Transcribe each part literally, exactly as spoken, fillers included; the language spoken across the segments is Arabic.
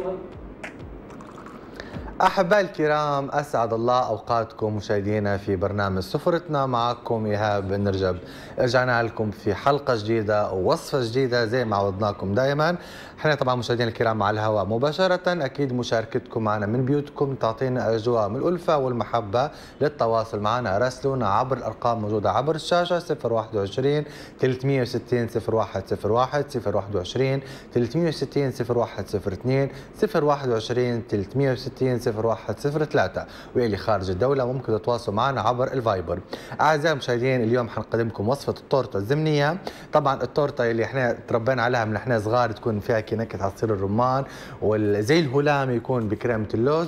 أحبائي الكرام، أسعد الله أوقاتكم مشاهدينا في برنامج سفرتنا. معكم إيهاب النرجب. رجعنا لكم في حلقة جديدة ووصفة جديدة زي ما عودناكم دائما. احنا طبعا مشاهدينا الكرام على الهواء مباشرة، أكيد مشاركتكم معنا من بيوتكم تعطينا أجواء من الألفة والمحبة. للتواصل معنا راسلونا عبر الأرقام موجودة عبر الشاشة صفر واحد وعشرين ثلاثمئة وستين صفر واحد صفر واحد، صفر واحد وعشرين ثلاثمئة وستين صفر واحد صفر اثنين، صفر واحد وعشرين ثلاثمئة وستين صفر واحد صفر ثلاثة، واللي خارج الدولة ممكن تتواصلوا معنا عبر الفايبر. أعزائي المشاهدين، اليوم حنقدم لكم وصفة التورتة الزمنية. طبعا التورتة اللي احنا تربينا عليها من احنا صغار، تكون فيها نكهة عصير الرمان وزي الهلام يكون بكريمة اللوز.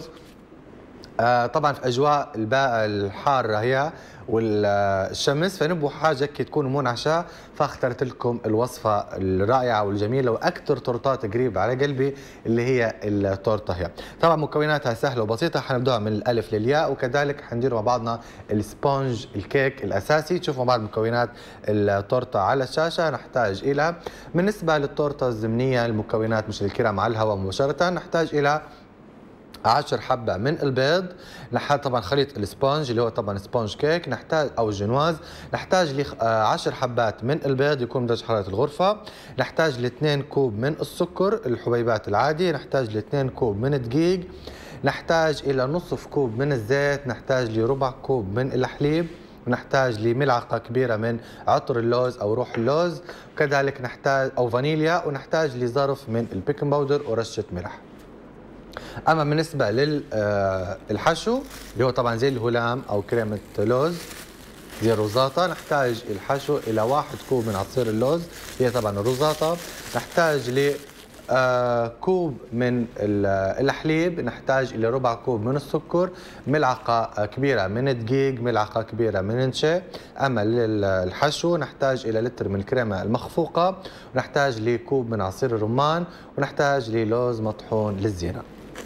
آه طبعا في اجواء الباء الحاره هي والشمس، فنبغوا حاجه كي تكون منعشه، فاخترت لكم الوصفه الرائعه والجميله واكثر تورتات قريبه على قلبي اللي هي التورته. هي طبعا مكوناتها سهله وبسيطه، حنبداها من الالف للياء، وكذلك حندير مع بعضنا السبونج الكيك الاساسي. تشوفوا مع بعض مكونات التورته على الشاشه. نحتاج الى بالنسبه للتورته الزمنيه المكونات مش الكرام على الهواء مباشره، نحتاج الى عشر حبة من البيض، نحتاج طبعا خليط الاسبونج اللي هو طبعا سبونج كيك، نحتاج او الجنواز، نحتاج ل عشر حبات من البيض يكون بدرجة حرارة الغرفة، نحتاج ل اثنين كوب من السكر الحبيبات العادي، نحتاج ل اثنين كوب من الدقيق، نحتاج الى نصف كوب من الزيت، نحتاج لربع كوب من الحليب، ونحتاج لملعقة كبيرة من عطر اللوز أو روح اللوز، وكذلك نحتاج أو فانيليا، ونحتاج لظرف من البيكنج باودر ورشة ملح. اما بالنسبه للحشو اللي هو طبعا زي الهلام او كريمه لوز زي الروزاتا، نحتاج الحشو الى واحد كوب من عصير اللوز هي طبعا الروزاتا، نحتاج ل كوب من الحليب، نحتاج الى ربع كوب من السكر، ملعقه كبيره من الدقيق، ملعقه كبيره من النشا. اما للحشو نحتاج الى لتر من الكريمه المخفوقه، ونحتاج لكوب من عصير الرمان، ونحتاج للوز مطحون للزينه.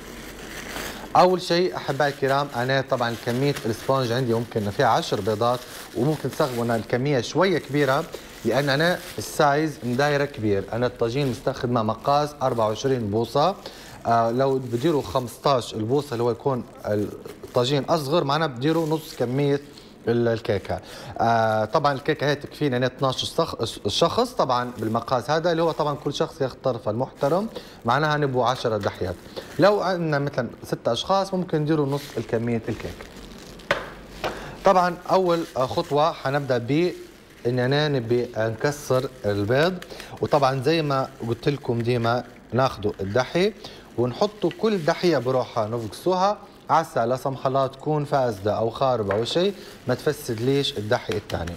اول شيء احبائي الكرام، انا طبعا كميه الاسبونج عندي ممكن فيها عشر بيضات، وممكن تستخدموا الكميه شويه كبيره لان انا السايز مدايره كبير. انا الطاجين مستخدمه مقاس أربعة وعشرين بوصه. آه لو بديروا خمسطعش البوصه اللي هو يكون الطاجين اصغر، معنا بديروا نص كميه الكيكه. آه طبعا الكيكه هي تكفينا انا اثنعش شخص طبعا بالمقاس هذا، اللي هو طبعا كل شخص يختار فالمحترم، معناها نبغوا عشرة دحيات. لو عندنا مثلا ست اشخاص ممكن نديروا نص الكميه الكيك. طبعا اول خطوه حنبدا ب اننا نبي نكسر البيض، وطبعا زي ما قلت لكم ديما ناخذوا الدحي ونحطوا كل دحيه بروحها نفقسوها، عسى لا سمح الله تكون فاسده او خاربه او شيء ما تفسد ليش الدحي الثاني.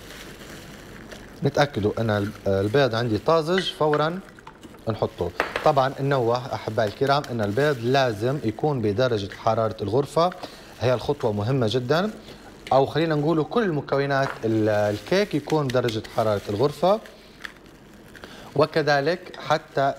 نتاكدوا ان البيض عندي طازج فورا نحطه. طبعا ننوه احبائي الكرام ان البيض لازم يكون بدرجه حراره الغرفه، هي الخطوه مهمه جدا، او خلينا نقول كل مكونات الكيك يكون بدرجه حراره الغرفه، وكذلك حتى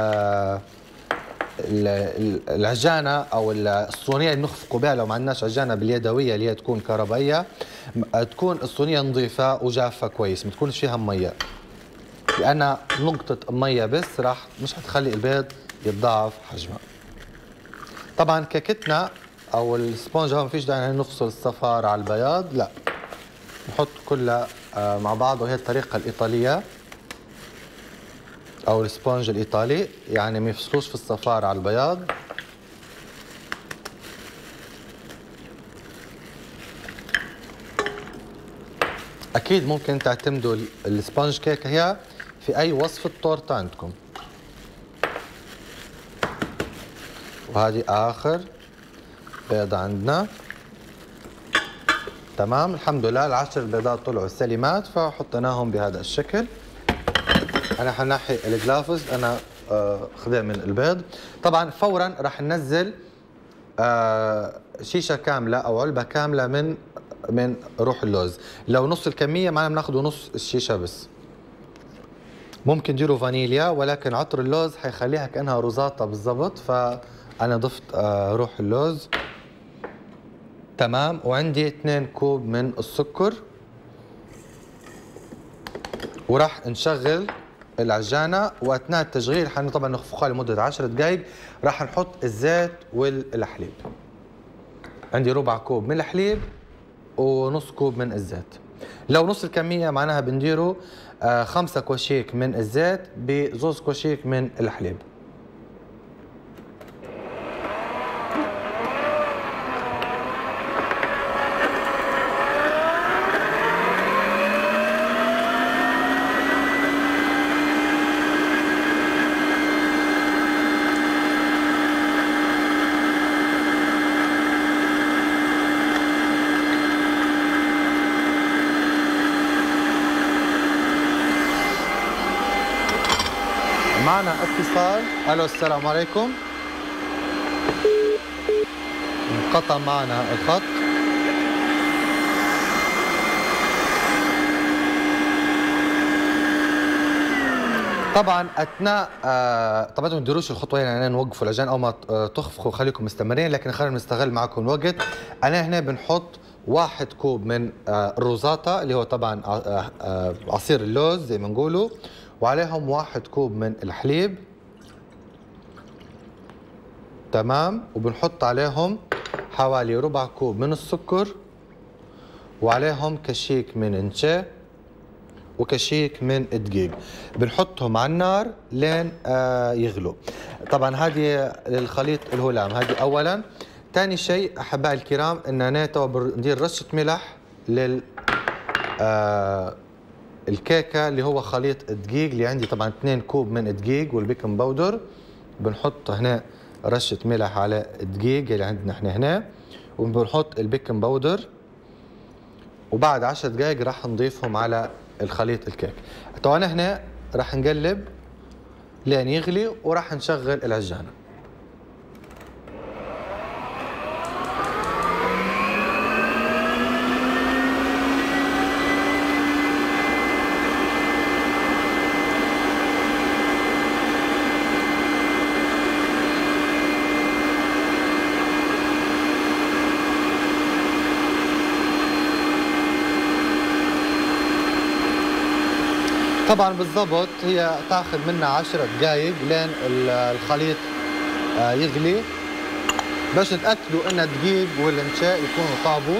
العجانه او الصينيه اللي بنخفقوا بها، لو ما عندناش عجانه باليدويه اللي هي تكون كهربائيه، تكون الصينيه نظيفه وجافه كويس، ما تكونش فيها ميه، لان نقطه ميه بس راح مش حتخلي البيض يتضاعف حجمه. طبعا كيكتنا او السبونج هون ما فيش داعي نفصل الصفار على البياض، لا نحط كلها مع بعض، وهي الطريقه الايطاليه او السبونج الايطالي، يعني ما يفصلوش في الصفار على البياض. اكيد ممكن تعتمدوا السبونج كيك هي في اي وصفه تورته عندكم. وهذه اخر بيضه عندنا. تمام الحمد لله، العشر بيضات طلعوا سليمات فحطيناهم بهذا الشكل. انا حنحي الجلافز، انا آه خذها من البيض. طبعا فورا راح ننزل آه شيشه كامله او علبه كامله من من روح اللوز. لو نص الكميه معنا بناخذ نص الشيشه بس. ممكن ديروا فانيليا، ولكن عطر اللوز حيخليها كانها روزاتا بالضبط، فانا ضفت آه روح اللوز. تمام، وعندي اثنين كوب من السكر، وراح نشغل العجانه، واثناء التشغيل حن طبعا نخفقها لمده عشر دقائق. راح نحط الزيت والحليب. عندي ربع كوب من الحليب ونص كوب من الزيت. لو نص الكميه معناها بنديروا آه خمسة كوشيك من الزيت بزوز كوشيك من الحليب. معنا اتصال. الو السلام عليكم. انقطع معنا الخط. طبعا اثناء آه طبعا ما تديروش الخطوه يعني نوقفوا العجان او ما تخفقوا، خليكم مستمرين، لكن خلينا نستغل معكم الوقت. انا هنا بنحط واحد كوب من آه الروزاتا اللي هو طبعا آه آه عصير اللوز زي ما نقولوا، وعليهم واحد كوب من الحليب. تمام. وبنحط عليهم حوالي ربع كوب من السكر، وعليهم كشيك من انشا وكشيك من الدقيق. بنحطهم على النار لين آه يغلوا. طبعا هذه الخليط الهلام هذه اولا. ثاني شيء احبائي الكرام ان انا تو ندير رشه ملح لل آه الكيكه اللي هو خليط الدقيق اللي عندي. طبعا اثنين كوب من الدقيق والبيكنج باودر. بنحط هنا رشه ملح على الدقيق اللي عندنا احنا هنا، وبنحط البيكنج باودر، وبعد عشر دقائق راح نضيفهم على الخليط الكيك. طبعا هنا راح نقلب لين يغلي وراح نشغل العجانه. طبعا بالضبط هي تاخذ منا عشر دقائق لين الخليط يغلي، باش نتاكدوا ان الدقيق والانشاء يكونوا طابوا.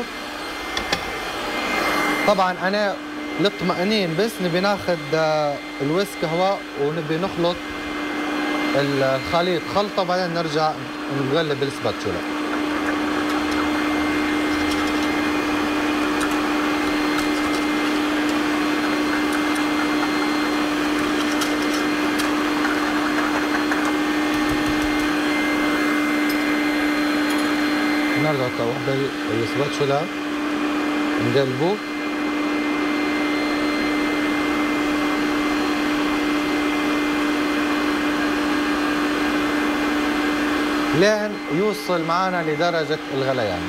طبعا انا للطمأنين بس نبي ناخذ الويسك هواء ونبي نخلط الخليط خلطه، وبعدين نرجع نقلب بالسباتشولا. نرجع توحدة السباتشولا نقلبه. لين يوصل معنا لدرجة الغليان.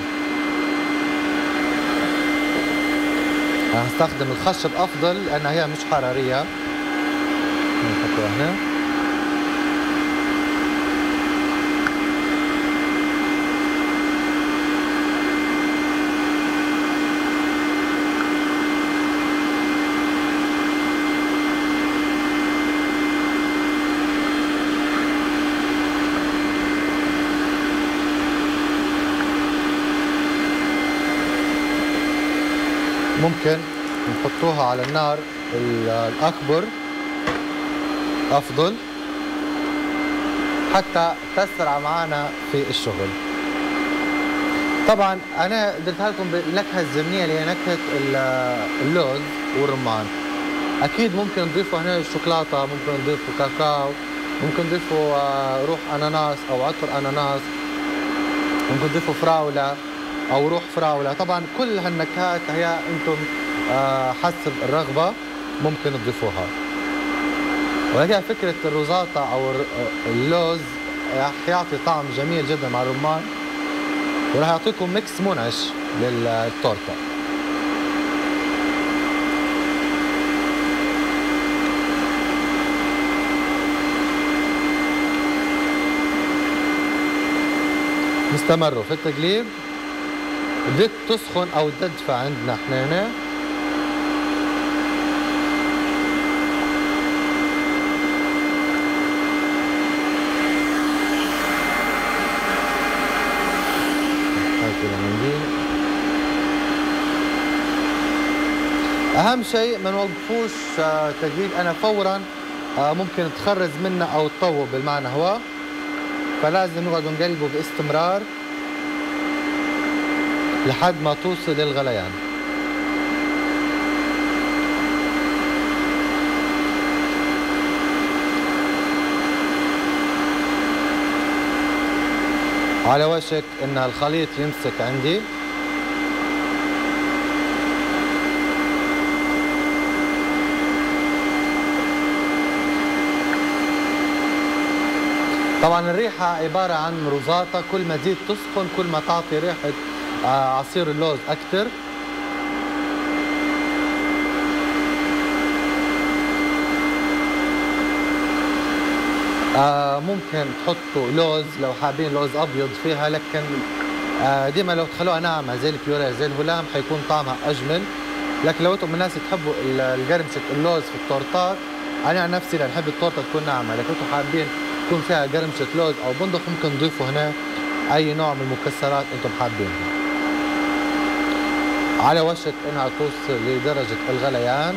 هستخدم الخشب أفضل لأنها هي مش حرارية. نحطها هنا. ممكن نحطوها على النار الأكبر أفضل حتى تسرع معنا في الشغل. طبعا أنا درتها لكم بالنكهة الزمنية اللي هي نكهة اللوز والرمان. أكيد ممكن نضيفوا هنا الشوكولاتة، ممكن نضيفوا كاكاو، ممكن نضيفوا روح أناناس أو عطر أناناس، ممكن نضيفوا فراولة أو روح فراولة. طبعا كل هالنكهات هي أنتم حسب الرغبة ممكن تضيفوها. وهي فكرة الروزاتا أو اللوز راح يعطي طعم جميل جدا مع الرمان، وراح يعطيكم ميكس منعش للتورتة. نستمروا في التقليب. بدك تسخن او تدفى عندنا احنا هنا. اهم شيء ما نوقفوش تقليب، انا فورا ممكن تخرز منه او تطوب بالمعنى هو، فلازم نقعد نقلبه باستمرار لحد ما توصل للغليان. على وشك ان الخليط يمسك عندي. طبعا الريحة عبارة عن روزاتا، كل ما تزيد تسخن كل ما تعطي ريحة عصير اللوز أكثر. آه ممكن تحطوا لوز لو حابين لوز أبيض فيها، لكن آه ديما لو تخلوها ناعمة زي البيوريه زي الهلام حيكون طعمها أجمل. لكن لو انتم من الناس تحبوا القرمشة اللوز في التورتات، أنا عن نفسي نحب التورتة تكون ناعمة، لكن انتم حابين تكون فيها قرمشة لوز أو بندق ممكن تضيفوا هنا أي نوع من المكسرات أنتم حابينها. على وشك إنها توصل لدرجة الغليان.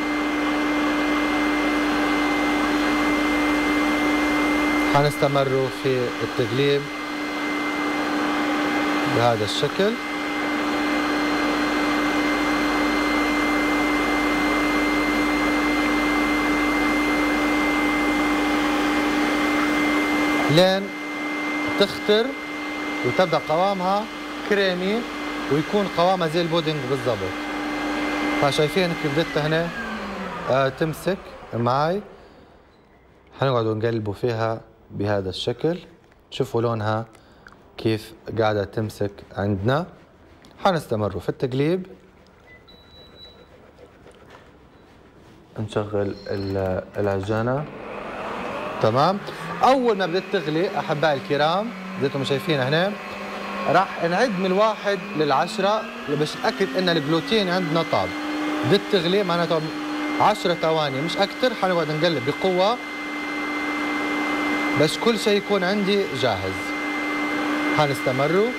حنستمروا في التقليب بهذا الشكل. لين تختر وتبدأ قوامها كريمي ويكون قوامها زي البودنج بالضبط. فشايفين كيف بدت هنا آه تمسك معي. حنقعد نقلبوا فيها بهذا الشكل. شوفوا لونها كيف قاعدة تمسك عندنا. حنستمروا في التقليب. نشغل العجانة. تمام. أول ما بدت تغلي أحبائي الكرام زي ما شايفين هنا، راح نعد من الواحد للعشرة باش نتأكد إن الجلوتين عندنا طاب. بدت تغلي معناته عشرة ثواني مش أكثر. حنقعد نقلب بقوة باش كل شيء يكون عندي جاهز. حنستمروا.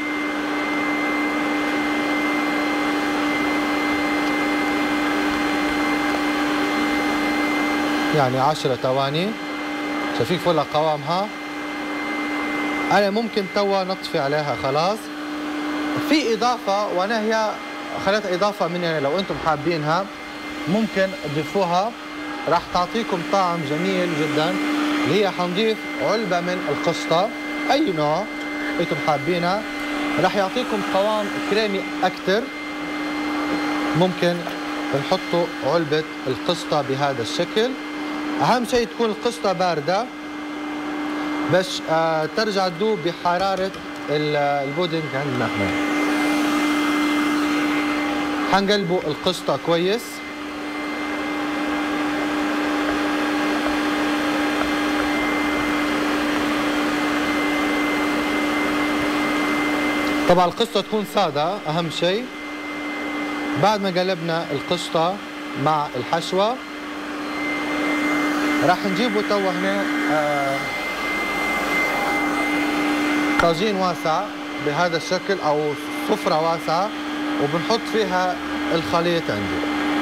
يعني عشرة ثواني. شايفين ولا قوامها. أنا ممكن توا نطفي عليها خلاص. في إضافة وأنا هي خليتها إضافة مني لو أنتم حابينها ممكن تضيفوها، راح تعطيكم طعم جميل جدا، اللي هي حنضيف علبة من القشطة أي نوع أنتم حابينها، راح يعطيكم قوام كريمي أكثر. ممكن نحطوا علبة القشطة بهذا الشكل. أهم شيء تكون القشطة باردة باش آه ترجع تذوب بحرارة البودنج عندنا احنا. حنقلبوا القشطة كويس. طبعا القشطة تكون سادة أهم شيء. بعد ما قلبنا القشطة مع الحشوة راح نجيبه توا هنا آه طاجين واسع بهذا الشكل او سفرة واسعة، وبنحط فيها الخليط عندي.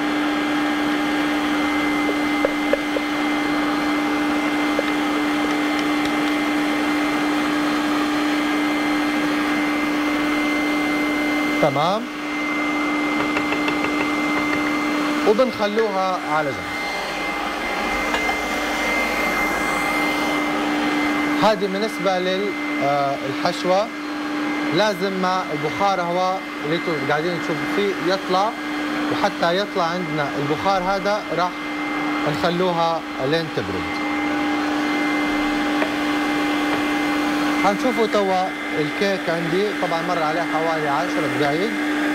تمام. وبنخلوها على جنب. هذه بالنسبة للحشوة. لازم مع البخار هواء اللي انتم قاعدين تشوفوا فيه يطلع، وحتى يطلع عندنا البخار هذا راح نخلوها لين تبرد. حنشوفوا توا الكيك عندي طبعا مر عليه حوالي عشر دقائق.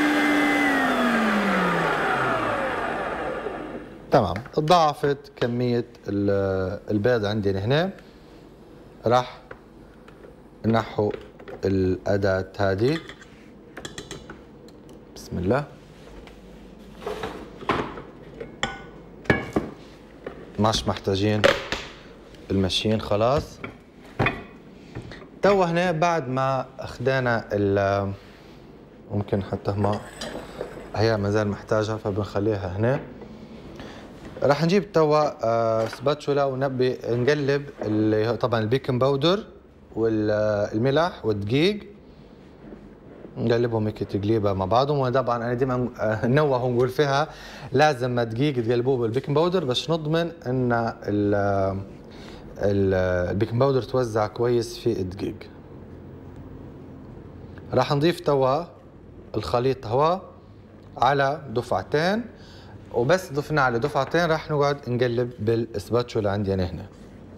تمام. ضاعفت كمية البيض عندي هنا. راح نحو الأداة هذه. بسم الله. مش محتاجين المشين خلاص. تو هنا بعد ما اخذنا ال ممكن حتى ما هي ما زال محتاجها فبنخليها هنا. راح نجيب توا آه سباتشولا ونبي نقلب اللي طبعا البيكنج باودر والملح والدقيق، نقلبهم هيك تقليبه مع بعضهم. وطبعا انا دائما نوه ونقول فيها لازم دقيق تقلبوه بالبيكنج باودر باش نضمن ان البيكنج باودر توزع كويس في الدقيق. راح نضيف توا الخليط هوا على دفعتين، وبس ضفنا على دفعتين راح نقعد نقلب بالسباتشولا عندي انا هنا.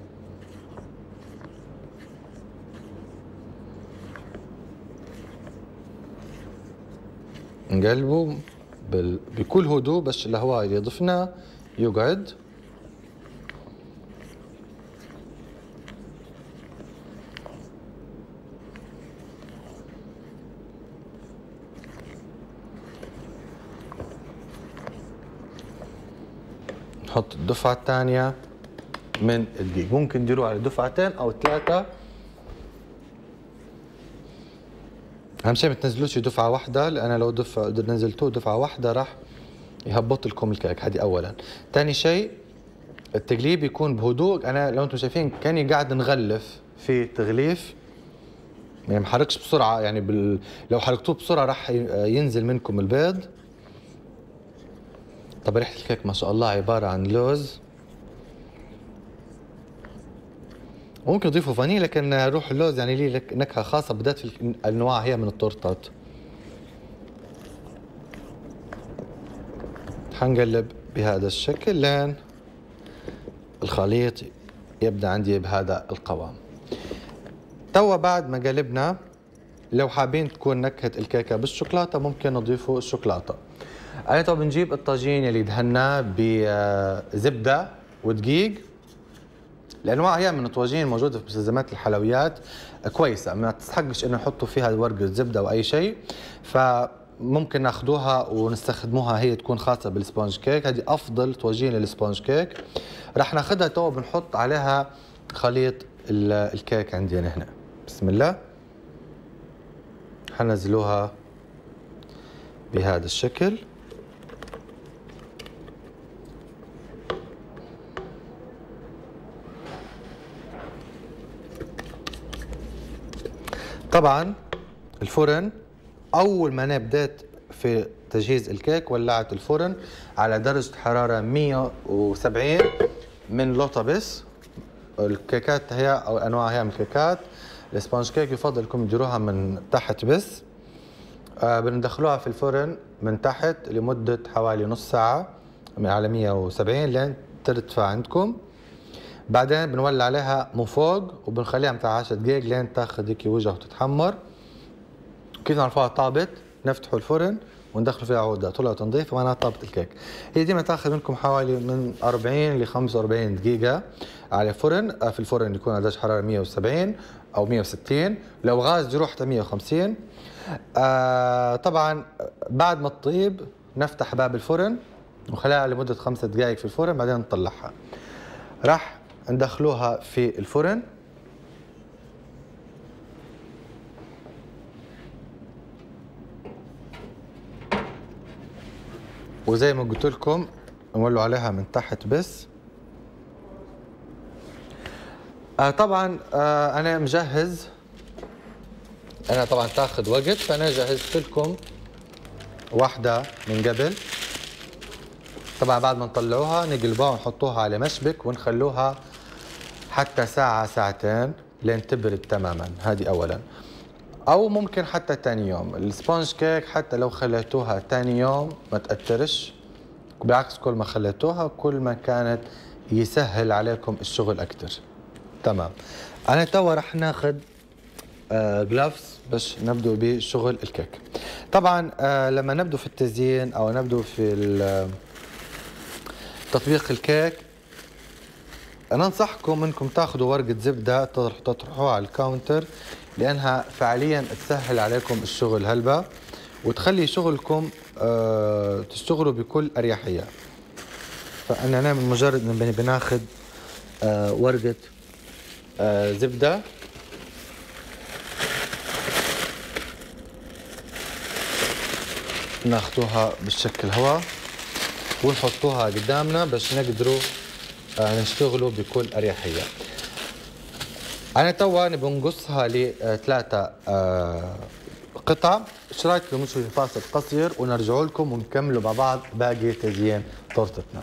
نقلبه بال... بكل هدوء باش الهواء اللي ضفناه يقعد. نحط الدفعة الثانية من الدقيق، ممكن نديروها على دفعتين أو ثلاثة، أهم شيء ما تنزلوش دفعة واحدة، لأن لو دفعة نزلتوه دفعة واحدة راح يهبط لكم الكيك. هذه أولاً. ثاني شيء التقليب يكون بهدوء. أنا لو أنتم شايفين كاني قاعد نغلف في تغليف، يعني ما حركش بسرعة، يعني بال... لو حركتوه بسرعة راح ينزل منكم البيض. طب ريحة الكيك ما شاء الله عبارة عن لوز، ممكن تضيفوا فانيليا لكن روح اللوز يعني ليه نكهة خاصة بالذات في الأنواع هي من التورتات. حنقلب بهذا الشكل لين الخليط يبدأ عندي بهذا القوام. توا بعد ما قلبنا، لو حابين تكون نكهة الكيكة بالشوكولاتة ممكن نضيفوا الشوكولاتة. أنا طب بنجيب الطاجين اللي دهناه بزبدة ودقيق. الأنواع هي من الطواجين موجودة في مستلزمات الحلويات كويسة، ما تستحقش إنه نحطوا فيها ورقة زبدة أو أي شيء، فممكن ناخذوها ونستخدموها هي تكون خاصة بالسبونج كيك. هذه أفضل طواجين للسبونج كيك. راح ناخذها تو بنحط عليها خليط الكيك عندي هنا. بسم الله. حنزلوها بهذا الشكل. طبعا الفرن اول ما انا بديت في تجهيز الكيك ولعت الفرن على درجة حرارة مئة وسبعين من لوطابس. الكيكات هي او انواع هي من الكيكات السبونج كيك يفضل لكم تديروها من تحت بس. آه بندخلوها في الفرن من تحت لمدة حوالي نص ساعة من على مئة وسبعين لين ترتفع عندكم. بعدين بنولع عليها من فوق وبنخليها متاع عشر دقائق لين تاخذ هيك وجه وتتحمر. كيف نعرفوها طابت؟ نفتحوا الفرن وندخلوا فيها عودة طلعت نظيفة معناها طابت الكيك. هي ديما تاخذ منكم حوالي من أربعين ل خمسة وأربعين دقيقة على فرن. في الفرن يكون على درجة حرارة مئة وسبعين أو مئة وستين، لو غاز ديروه حتى مئة وخمسين. آه طبعا بعد ما تطيب نفتح باب الفرن ونخليها لمدة خمسة دقائق في الفرن بعدين نطلعها. راح ندخلوها في الفرن وزي ما قلت لكم نولوا عليها من تحت بس. آه طبعا آه انا مجهز، انا طبعا تاخذ وقت فانا جهزت لكم واحدة من قبل. طبعا بعد ما نطلعوها نقلبوها ونحطوها على مشبك ونخلوها حتى ساعة ساعتين لين تبرد تماما. هذه اولا. او ممكن حتى ثاني يوم. السبونج كيك حتى لو خليتوها ثاني يوم ما تأثرش، بالعكس كل ما خليتوها كل ما كانت يسهل عليكم الشغل اكثر. تمام. انا توا رح ناخذ آه جلافز باش نبدو بشغل الكيك. طبعا آه لما نبدو في التزيين او نبدو في تطبيق الكيك انا انصحكم انكم تاخذوا ورقه زبده تطرحوها على الكاونتر لانها فعليا تسهل عليكم الشغل هلبا وتخلي شغلكم آه تشتغلوا بكل اريحيه. فانا نعمل مجرد ان بناخذ آه ورقه آه زبده ناخذوها بالشكل هوا ونحطوها قدامنا باش نقدروا نشتغلوا بكل اريحيه. انا توا نبي نقصها لثلاثه قطع. ايش رايكم نمشوا لفاصل قصير ونرجعوا لكم ونكملوا مع بعض باقي تزيين تورتتنا.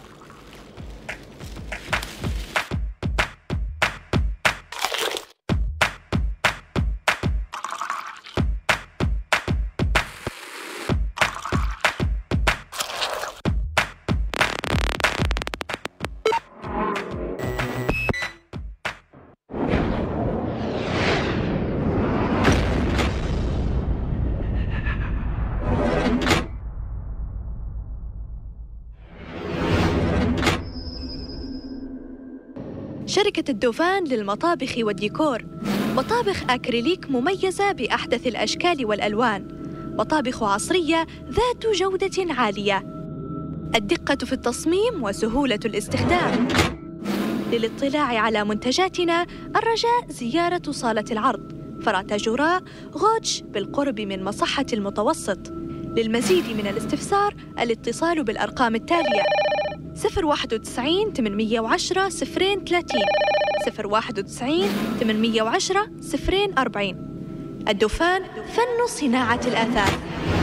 شركة الدوفان للمطابخ والديكور، مطابخ أكريليك مميزة بأحدث الأشكال والألوان، مطابخ عصرية ذات جودة عالية، الدقة في التصميم وسهولة الاستخدام. للاطلاع على منتجاتنا الرجاء زيارة صالة العرض فرع تاجوراء غوتش بالقرب من مصحة المتوسط. للمزيد من الاستفسار الاتصال بالأرقام التالية: صفر واحد وتسعين ثمانمئة وعشرة صفرين ثلاثين، صفر واحد وتسعين ثمانمئة وعشرة صفرين أربعين. الدوفان، فن صناعة الآثاث.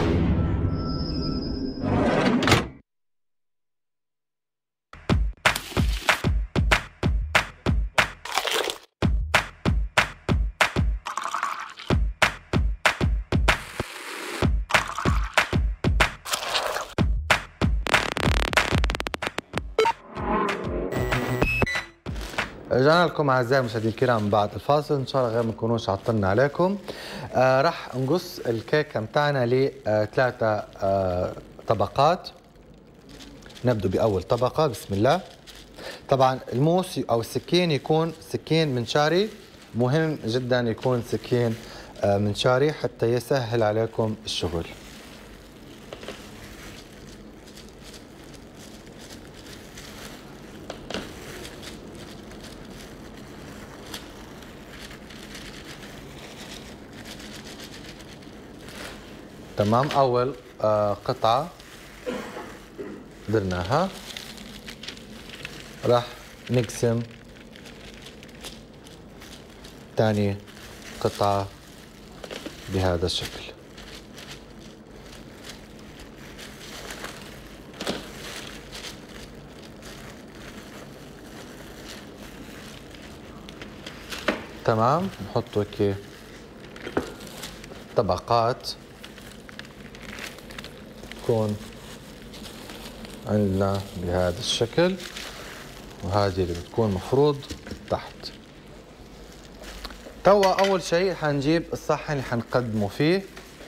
رجعنا لكم اعزائي المشاهدين الكرام بعد الفاصل، ان شاء الله غير ما نكونوش عطلنا عليكم. آه راح نقص الكيكه متاعنا لثلاثه آه طبقات. نبدو باول طبقه، بسم الله. طبعا الموس او السكين يكون سكين منشاري، مهم جدا يكون سكين آه منشاري حتى يسهل عليكم الشغل. تمام، أول آه قطعة درناها، راح نقسم ثاني قطعة بهذا الشكل. تمام، نحط هيك طبقات تكون عندنا بهذا الشكل، وهذه اللي بتكون مفروض تحت. توا أول شيء حنجيب الصحن اللي حنقدمه فيه،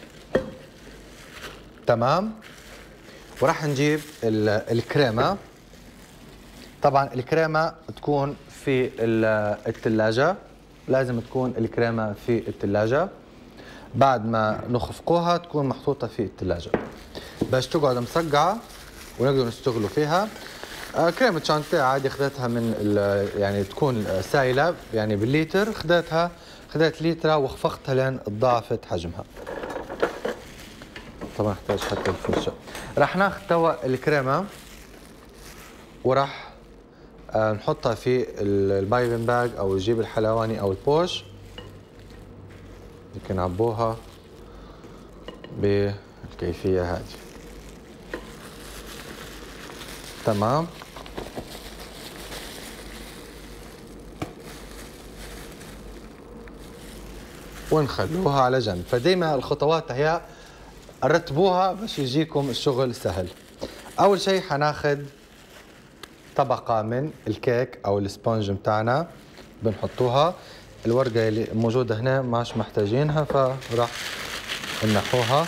تمام، وراح نجيب الكريمة. طبعا الكريمة تكون في الثلاجة، لازم تكون الكريمة في الثلاجة بعد ما نخفقوها تكون محطوطة في الثلاجة باش تقعد مسقعة ونقدر نشتغلوا فيها. آه كريمة شانتيه عادي خذتها من يعني تكون سائلة يعني بالليتر، خذتها خذت ليترة وخفقتها لين ضاعفت حجمها. طبعا احتاج حتى الفرشة. راح ناخذ توا الكريمة وراح آه نحطها في البايبن باج او الجيب الحلواني او البوش، لكن نعبوها بالكيفية هذه. تمام، ونخلوها على جنب. فديما الخطوات هي رتبوها باش يجيكم الشغل سهل. اول شيء حناخذ طبقة من الكيك او السبونج متاعنا بنحطوها. الورقة اللي موجودة هنا ماش محتاجينها فراح ننحوها.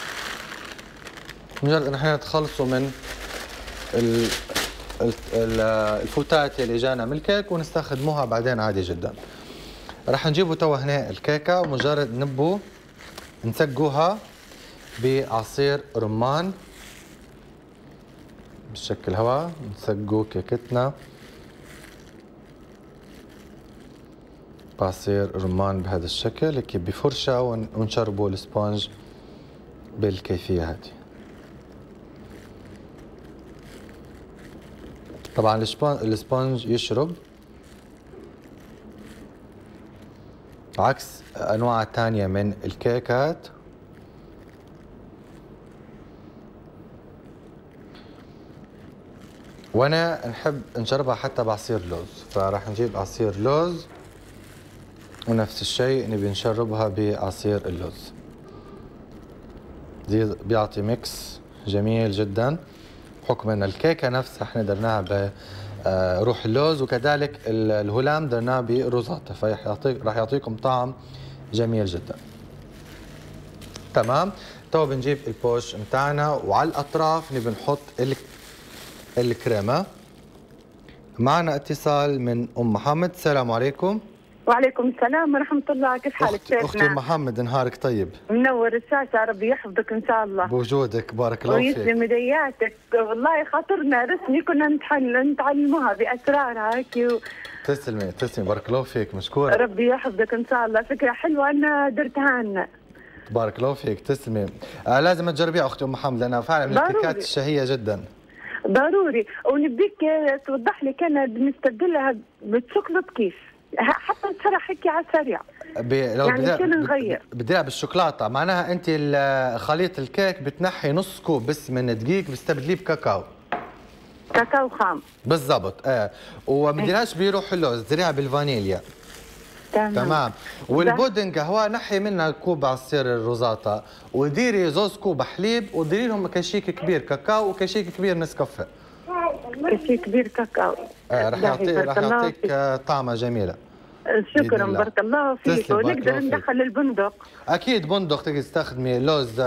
مجرد ان احنا نتخلصوا من الفوتات اللي جانا من الكيك ونستخدموها بعدين عادي جدا. راح نجيبوا توا هنا الكيكة ومجرد نبو نسقوها بعصير رمان بالشكل هوا. نسقوا كيكتنا بعصير رمان بهذا الشكل هيك بفرشة ونشربوا السبونج بالكيفية هذه. طبعا السبونج يشرب عكس انواع ثانيه من الكيكات. وانا نحب نجربها حتى بعصير لوز، فراح نجيب عصير لوز ونفس الشيء نبي نشربها بعصير اللوز. دي بيعطي ميكس جميل جدا، بحكم ان الكيكه نفسها احنا درناها بروح اللوز، وكذلك الهلام درناه بروزاتا، فراح يعطيك راح يعطيكم طعم جميل جدا. تمام. تو بنجيب البوش متاعنا، وعلى الاطراف نبي نحط الكريمه. معنا اتصال من ام محمد. السلام عليكم. وعليكم السلام ورحمة الله. كيف حالك شيخنا؟ أختي أم محمد، نهارك طيب. منور الشاشة، ربي يحفظك إن شاء الله. بوجودك، بارك الله فيك. ويسلم يدياتك، والله خاطرنا رسمي كنا نتعلموها بأسرارها هيك و... تسلمي تسلمي، بارك الله فيك، مشكورة. ربي يحفظك إن شاء الله، فكرة حلوة أنا درتها لنا. بارك الله فيك، تسلمي. آه لازم تجربيها أختي أم محمد، لأنها فعلا من الكيكات الشهية جدا. ضروري. ونبيك توضح لي كان بنستبدلها بالشوكولات كيف؟ حتى نشرح هيك على السريع. لو يعني شو نغير؟ بديها بالشوكولاته، معناها انت خليط الكيك بتنحي نص كوب بس من الدقيق بتستبدليه بكاكاو. كاكاو خام. بالضبط اه، وما بديناش بيروح اللوز، ديريها بالفانيليا. تمام. تمام. والبودنج قهوه نحي منها كوب عصير الروزاتا، وديري زوز كوب حليب، وديري لهم كشيك كبير كاكاو وكشيك كبير نسكافيه. كشيك كبير كاكاو. آه راح يعطيك راح يعطيك طعمه جميله. شكرا، بارك الله فيك. ونقدر ندخل البندق؟ اكيد بندق، تقدر تستخدمي لوز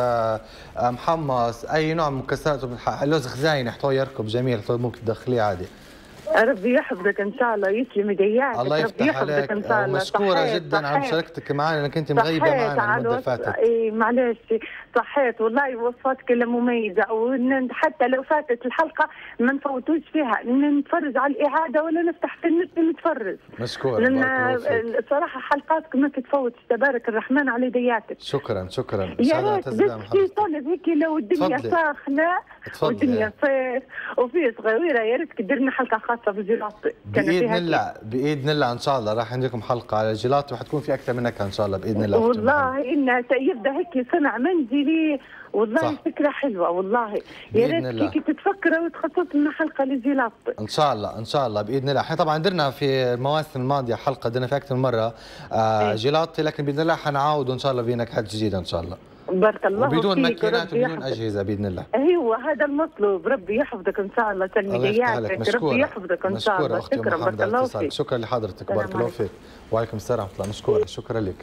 محمص، اي نوع من مكسرات، لوز خزاين احطوه يركب جميل، ممكن تدخليه عادي. ربي يحفظك ان شاء الله، يسلم يدياتك. الله يفتح عليك ان شاء الله. مشكوره صحيت جدا صحيت. على مشاركتك معنا، انك انت مغيبه معنا المده اللي فاتت. اي معلش، صحيت والله، وصفاتك مميزه، وحتى لو فاتت الحلقه ما نفوتوش فيها، نتفرج على الاعاده ولا نفتح في النت نتفرج. مشكوره، لان الصراحه حلقاتك ما تتفوتش، تبارك الرحمن على يدياتك. شكرا شكرا. يا ريت بس في طلب هيك، لو الدنيا ساخنه والدنيا صيف وفي صغيره، يا ريت تدير لنا حلقه خاصه بالجيلاتي. باذن الله باذن الله ان شاء الله راح عندكم حلقه على الجيلاتي، وحتكون في اكثر منك ان شاء الله باذن الله. والله انها يبدا هيك صنع منزلي، والله صح. فكره حلوه والله، يا ريت هيك تتفكروا وتخصص لنا حلقه للجيلاتي ان شاء الله ان شاء الله باذن الله. احنا طبعا درنا في المواسم الماضيه حلقه، درنا في اكثر من مره آه جيلاتي، لكن باذن الله حنعاود ان شاء الله بنكهات جديده ان شاء الله. بارك الله فيك. وبدون ماكينات وبدون اجهزه باذن الله. ايوه هذا المطلوب، ربي يحفظك ان شاء الله، تلميذياتك ربي يحفظك ان شاء الله. شكرا، بارك الله فيك. شكرا لحضرتك، بارك الله فيك. وعليكم السلام ورحمه الله. مشكوره، شكرا لك.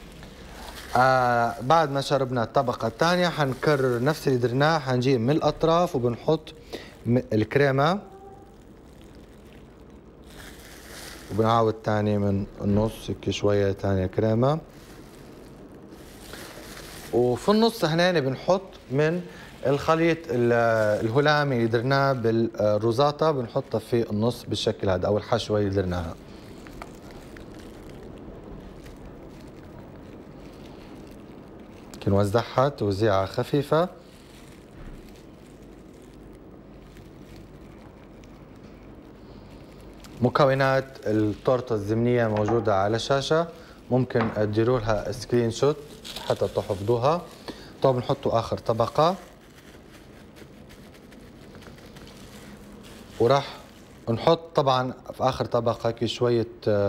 آه بعد ما شربنا الطبقه الثانيه حنكرر نفس اللي درناه، حنجيب من الاطراف وبنحط الكريمه، وبنعاود ثاني من النص هيك شويه ثانيه كريمه، وفي النص هنا بنحط من الخليط الهلامي اللي درناه بالروزاتا، بنحطها في النص بالشكل هذا، او الحشوه اللي درناها. نوزعها توزيعه خفيفه. مكونات التورته الزمنيه موجوده على الشاشه، ممكن تديروا لها سكرين شوت حتى تحفظوها. طيب نحطوا اخر طبقه، وراح نحط طبعا في اخر طبقه شويه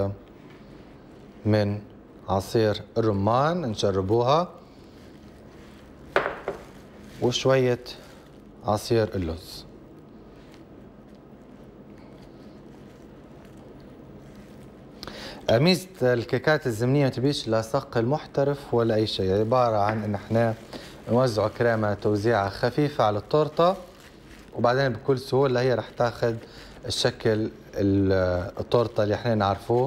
من عصير الرمان نشربوها، وشويه عصير اللوز. ميزة الكيكات الزمنية ما تبيش لا صقل محترف ولا أي شيء، عبارة عن إن إحنا نوزع كريمة توزيعة خفيفة على التورتة، وبعدين بكل سهولة هي رح تاخذ الشكل التورتة اللي إحنا نعرفوه.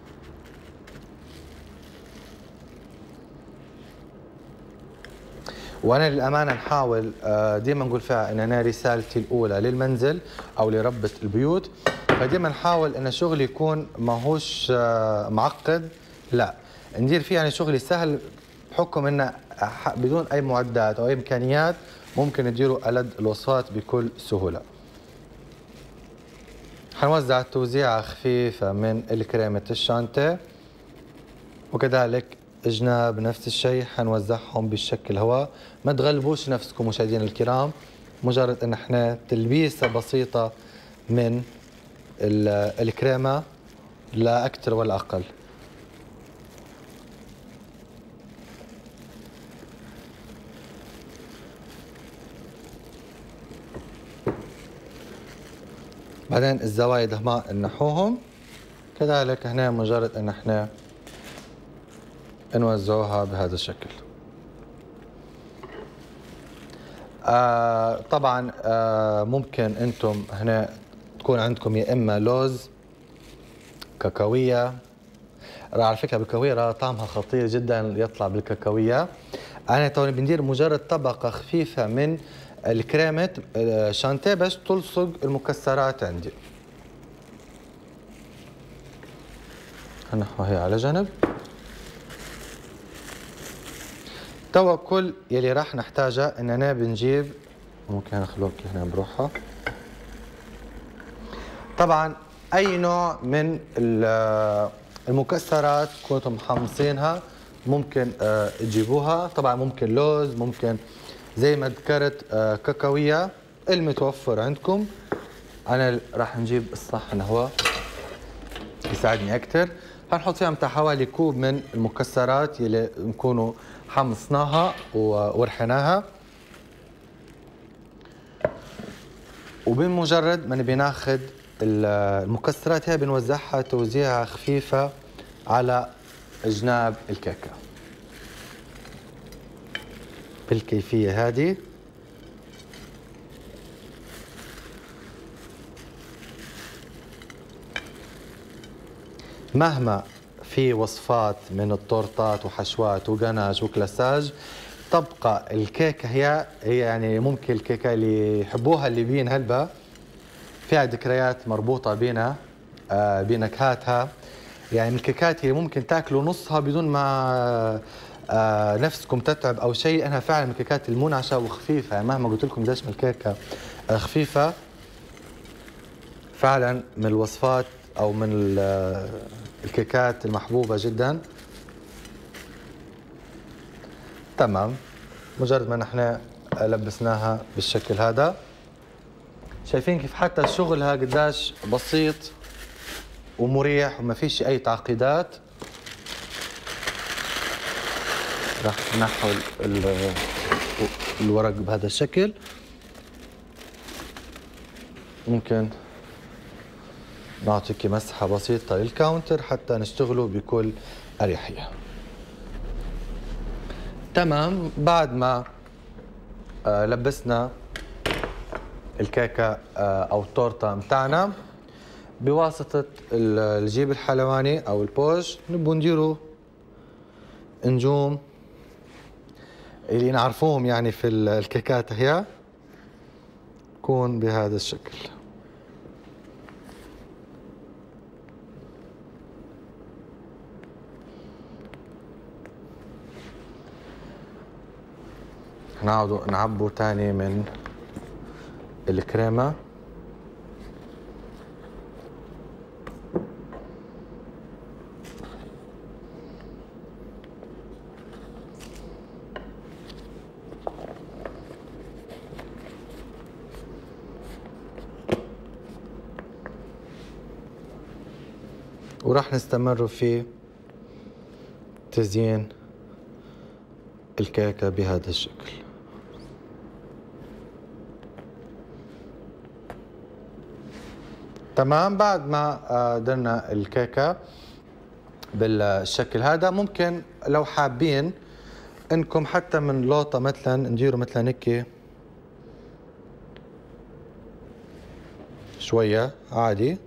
وانا للامانه نحاول ديما نقول فيها ان انا رسالتي الاولى للمنزل او لربة البيوت، فديما نحاول ان شغلي يكون ماهوش معقد، لا ندير فيه يعني شغلي سهل، بحكم انه بدون اي معدات او اي امكانيات ممكن نديروا ألد الوصفات بكل سهوله. حنوزع توزيعة خفيفة من الكريمة الشانتيه، وكذلك جناب نفس الشيء حنوزعهم بالشكل هواء. ما تغلبوش نفسكم مشاهدينا الكرام، مجرد ان احنا تلبيسة بسيطة من الكريمة لا اكثر ولا اقل. بعدين الزوايد هما نحوهم، كذلك هنا مجرد ان احنا نوزعوها بهذا الشكل. آه طبعا آه ممكن انتم هنا تكون عندكم يا اما لوز، كاكاوية. على فكره بالكاكاوية طعمها خطير جدا يطلع بالكاكاوية. انا توني بندير مجرد طبقه خفيفه من الكريمه شانتيه باش تلصق المكسرات عندي. هنحوها هي على جنب. توا كل يلي راح نحتاجها اننا بنجيب، ممكن نخلوك هنا بروحها. طبعا اي نوع من المكسرات كنتم محمصينها ممكن تجيبوها. طبعا ممكن لوز، ممكن زي ما ذكرت كاكاوية، المتوفر عندكم. انا راح نجيب الصحن هو يساعدني اكثر. هنحط فيها متاع حوالي كوب من المكسرات يلي نكونوا حمصناها ورحناها. وبمجرد ما نبي ناخذ المكسرات هي بنوزعها توزيعة خفيفة على جناب الكيكة بالكيفية هذه. مهما في وصفات من التورتات وحشوات وغناج وكلاساج، تبقى الكيكة هي هي يعني ممكن الكيكة اللي يحبوها الليبيين هلبا فيها ذكريات مربوطة بينا آه بنكهاتها. يعني الكيكات اللي ممكن تاكلوا نصها بدون ما آه نفسكم تتعب او شيء. انا فعلا من الكيكات المنعشه وخفيفه، يعني مهما قلت لكم قديش من الكيكه آه خفيفه، فعلا من الوصفات او من الكيكات المحبوبه جدا. تمام، مجرد ما نحن لبسناها بالشكل هذا، شايفين كيف حتى شغلها قداش بسيط ومريح وما فيش اي تعقيدات. راح نحو الورق بهذا الشكل. ممكن نعطيك مسحة بسيطة للكاونتر حتى نشتغله بكل أريحية. تمام، بعد ما آه لبسنا الكيكة آه أو التورتة متاعنا بواسطة الجيب الحلواني أو البوج، نبو نديرو نجوم اللي نعرفوهم يعني في الكيكات هي تكون بهذا الشكل. نعودوا نعبوا تاني من الكريمة. وراح نستمر في تزيين الكيكة بهذا الشكل. تمام، بعد ما درنا الكيكة بالشكل هذا، ممكن لو حابين انكم حتى من لوطة مثلا نديروا مثلا هيك شوية عادي.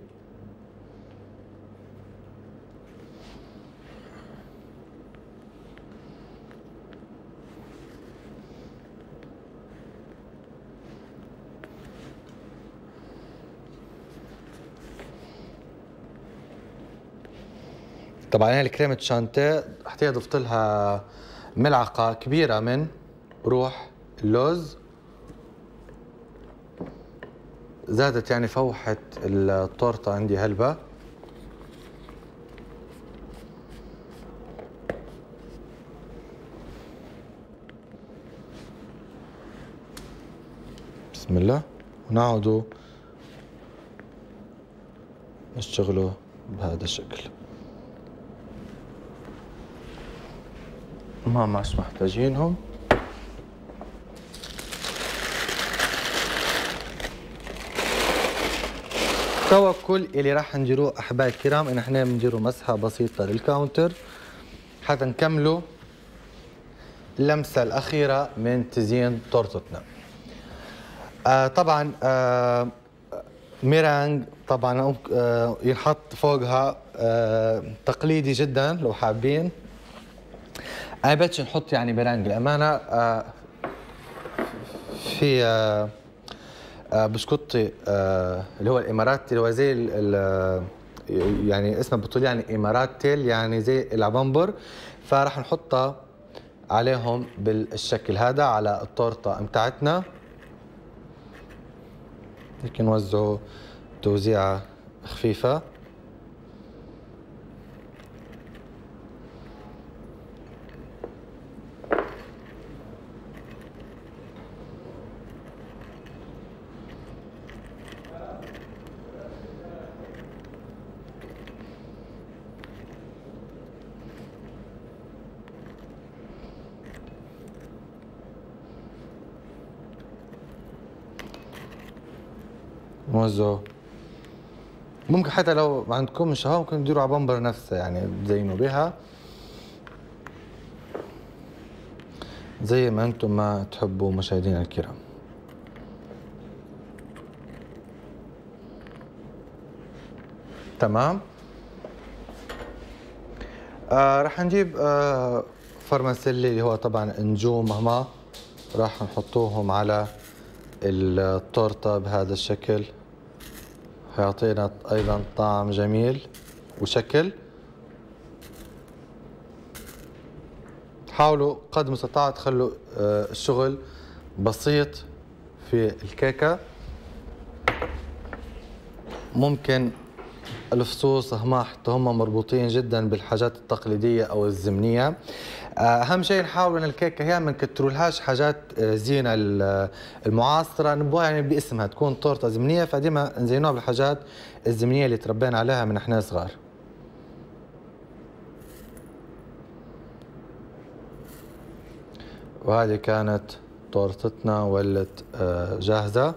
طبعا هي الكريمة شانتيه حتى ضفت لها ملعقة كبيرة من روح اللوز. زادت يعني فوحة التورتة عندي هلبة. بسم الله. ونعودوا نشتغلوا بهذا الشكل. ما مش محتاجينهم. توا كل اللي راح نديروه احبائي الكرام ان احنا بنديروا مسحه بسيطه للكاونتر حتى نكملوا اللمسه الاخيره من تزيين تورتتنا. آه طبعا آه ميرانج طبعا آه ينحط فوقها آه تقليدي جدا لو حابين. انا بدش نحط يعني ميرانج الامانه. آه في آه آه بسكوتي آه اللي هو الاماراتي اللي هو زي ال ال يعني اسمه بطول يعني اماراتيل يعني زي العبنبر، فراح نحطها عليهم بالشكل هذا على التورته متاعتنا. هيك نوزعه توزيعه خفيفه. نوزعه. ممكن حتى لو ما عندكمش هوا ممكن تديروا على بمبر نفسها يعني تزينوا بها زي ما انتم ما تحبوا مشاهدينا الكرام. تمام. آه راح نجيب آه فرماسيلي اللي هو طبعا نجوم مهما راح نحطوهم على التورته بهذا الشكل. هيعطينا ايضا طعم جميل وشكل. حاولوا قدر المستطاع تخلوا الشغل بسيط في الكيكه. ممكن الفصوص هما حتى هم مربوطين جدا بالحاجات التقليديه او الزمنيه. اهم شيء نحاول ان الكيكه هي ما نكترولهاش حاجات زينه المعاصره، نبغاها يعني باسمها تكون تورته زمنيه، فديما نزينوها بالحاجات الزمنيه اللي تربينا عليها من احنا صغار. وهذه كانت تورتتنا ولت جاهزه.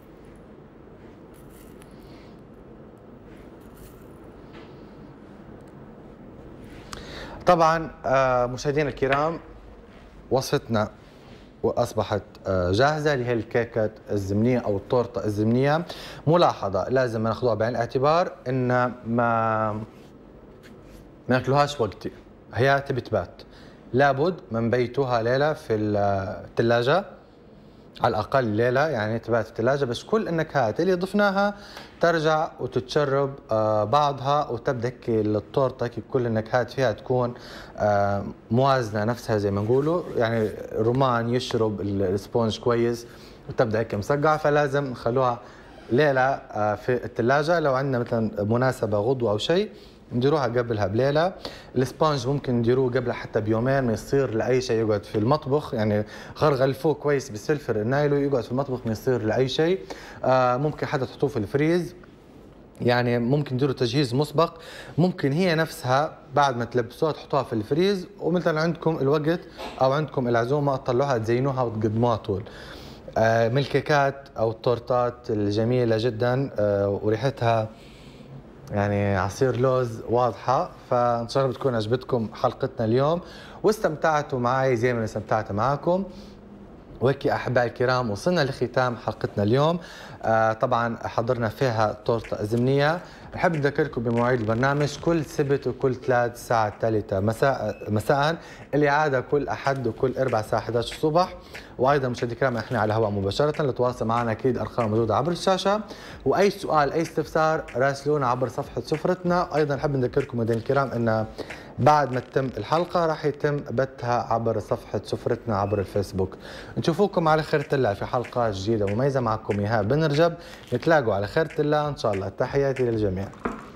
طبعا مشاهدينا الكرام وصفتنا واصبحت جاهزه اللي هي الكيكه الزمنيه او التورته الزمنيه. ملاحظه لازم ناخذوها بعين الاعتبار ان ما ما ناكلوهاش وقتي، هي تبي تبات، لابد من بيتوها ليله في الثلاجه على الاقل ليله يعني تبات في الثلاجه، بس كل النكهات اللي ضفناها ترجع وتتشرب بعضها وتبدا هيك التورته كل النكهات فيها تكون موازنه نفسها زي ما نقولوا، يعني الرمان يشرب السبونج كويس وتبدا هيك مسقعه، فلازم نخلوها ليله في الثلاجه. لو عندنا مثلا مناسبه غدوه او شيء نديروها قبلها بليله. الاسبونج ممكن نديروه قبلها حتى بيومين ما يصير لاي شيء، يقعد في المطبخ يعني غرغلفوه كويس بالسلفر النايلو يقعد في المطبخ ما يصير لاي شيء. آه ممكن حتى تحطوه في الفريز، يعني ممكن تديروا تجهيز مسبق. ممكن هي نفسها بعد ما تلبسوها تحطوها في الفريز، ومثلا عندكم الوقت او عندكم العزومه تطلعوها تزينوها وتقدموها طول. آه من الكيكات او التورتات الجميله جدا آه وريحتها يعني عصير لوز واضحه. فان شاء الله بتكون عجبتكم حلقتنا اليوم واستمتعتوا معي زي ما استمتعت معكم. وهيك احبائي الكرام وصلنا لختام حلقتنا اليوم. آه طبعا حضرنا فيها تورته زمنيه. بحب اذكركم بمواعيد البرنامج كل سبت وكل ثلاث الساعه الثالثه مساء مساء، الاعاده كل احد وكل اربع الساعه إحدى عشر الصبح. وايضا مشاهدينا الكرام احنا على الهواء مباشره، لتواصل معنا اكيد ارقام موجوده عبر الشاشه، واي سؤال اي استفسار راسلونا عبر صفحه سفرتنا. ايضا نحب نذكركم مشاهدينا الكرام ان بعد ما تتم الحلقة راح يتم بثها عبر صفحة سفرتنا عبر الفيسبوك. نشوفوكم على خيرة الله في حلقة جديدة مميزة. معكم إيهاب بن رجب، نتلاقوا على خيرة الله إن شاء الله. تحياتي للجميع.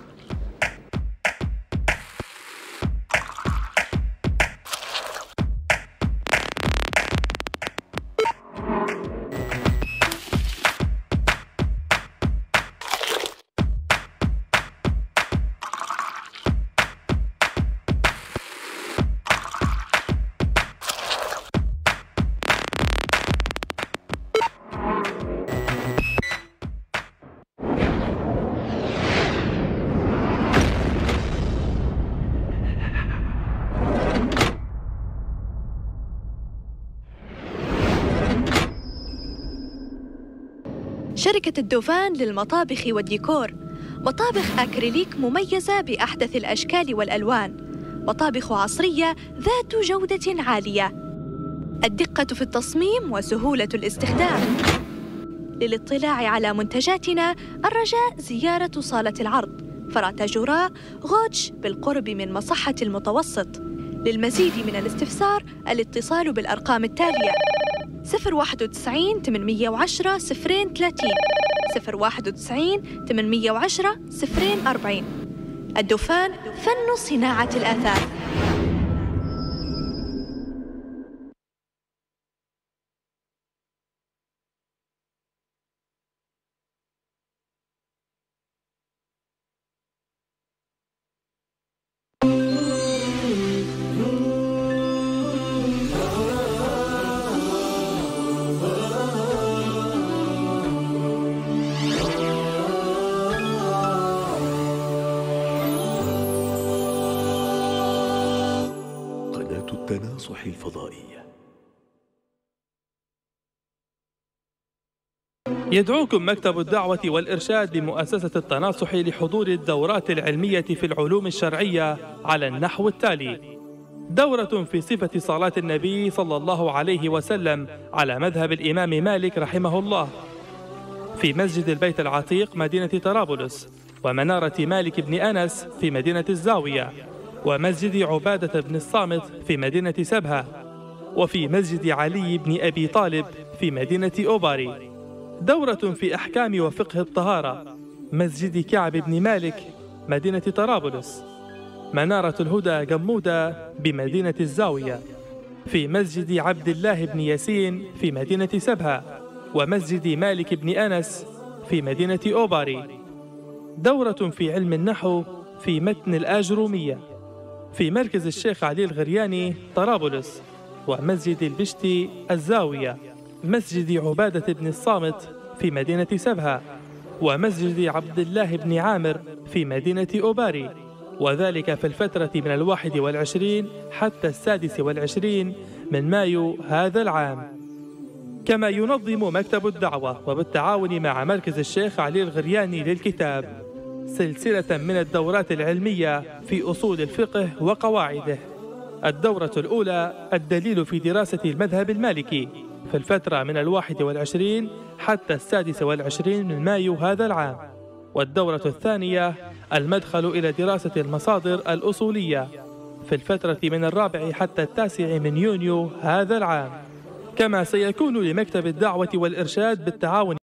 شركة الدوفان للمطابخ والديكور، مطابخ أكريليك مميزة بأحدث الأشكال والألوان، مطابخ عصرية ذات جودة عالية، الدقة في التصميم وسهولة الاستخدام. للاطلاع على منتجاتنا الرجاء زيارة صالة العرض فرات جوراء غوتش بالقرب من مصحة المتوسط. للمزيد من الاستفسار الاتصال بالأرقام التالية: صفر واحد وتسعين ثمانمئة وعشرة صفرين ثلاثين، صفر واحد وتسعين ثمانمئة وعشرة صفرين أربعين. الدوفان، فن صناعة الآثار. التناصح الفضائية. يدعوكم مكتب الدعوة والإرشاد بمؤسسة التناصح لحضور الدورات العلمية في العلوم الشرعية على النحو التالي: دورة في صفة صلاة النبي صلى الله عليه وسلم على مذهب الإمام مالك رحمه الله في مسجد البيت العتيق مدينة طرابلس، ومنارة مالك بن أنس في مدينة الزاوية، ومسجد عبادة بن الصامت في مدينة سبها، وفي مسجد علي بن أبي طالب في مدينة أوباري. دورة في أحكام وفقه الطهارة، مسجد كعب بن مالك مدينة طرابلس، منارة الهدى جمودة بمدينة الزاوية، في مسجد عبد الله بن ياسين في مدينة سبها، ومسجد مالك بن أنس في مدينة أوباري. دورة في علم النحو في متن الآجرومية في مركز الشيخ علي الغرياني طرابلس، ومسجد البشتي الزاوية، مسجد عبادة بن الصامت في مدينة سبها، ومسجد عبد الله بن عامر في مدينة أوباري، وذلك في الفترة من الواحد والعشرين حتى السادس والعشرين من مايو هذا العام. كما ينظم مكتب الدعوة وبالتعاون مع مركز الشيخ علي الغرياني للكتاب سلسلة من الدورات العلمية في أصول الفقه وقواعده. الدورة الأولى الدليل في دراسة المذهب المالكي في الفترة من الواحد والعشرين حتى السادس والعشرين من مايو هذا العام. والدورة الثانية المدخل إلى دراسة المصادر الأصولية في الفترة من الرابع حتى التاسع من يونيو هذا العام. كما سيكون لمكتب الدعوة والإرشاد بالتعاون